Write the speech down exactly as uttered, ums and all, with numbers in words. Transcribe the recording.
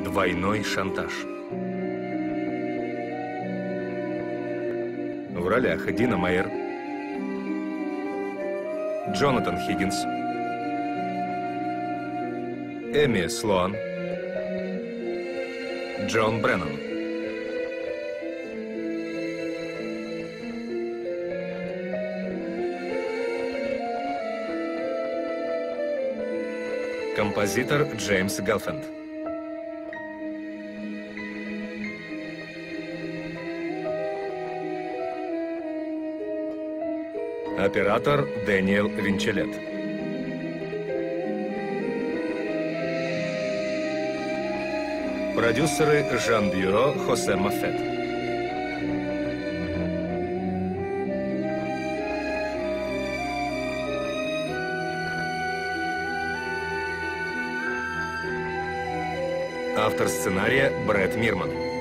Двойной шантаж. В ролях Дина Мейер, Джонатан Хиггинс, Эми Слоан, Джон Бреннан. Композитор Джеймс Гэлфенд. Оператор Дэниел Винчелет. Продюсеры Жан Бюро, Хосе Мафет. Автор сценария Брэд Мирман.